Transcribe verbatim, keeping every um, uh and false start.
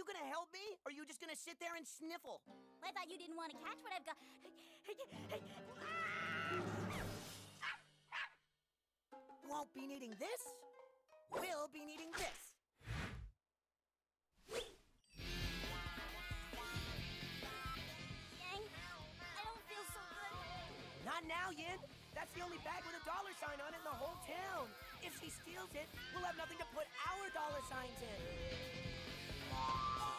gonna help me, or are you just gonna sit there and sniffle? I thought you didn't want to catch what I've got. Won't be needing this. We'll be needing this. Yang, I don't feel so good. Not now, Yin. That's the only bag with a dollar sign on it in the whole town. If she steals it, we'll have nothing to put our dollar signs in.